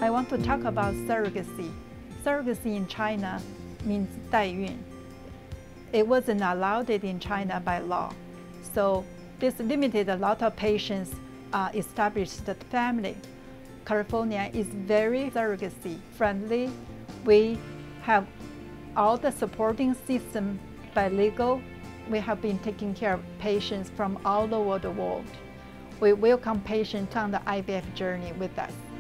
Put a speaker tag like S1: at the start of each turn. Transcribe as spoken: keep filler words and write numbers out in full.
S1: I want to talk about surrogacy. Surrogacy in China means 代孕. It wasn't allowed in China by law. So this limited a lot of patients uh, established the family. California is very surrogacy friendly. We have all the supporting system by legal. We have been taking care of patients from all over the world. We welcome patients on the I V F journey with us.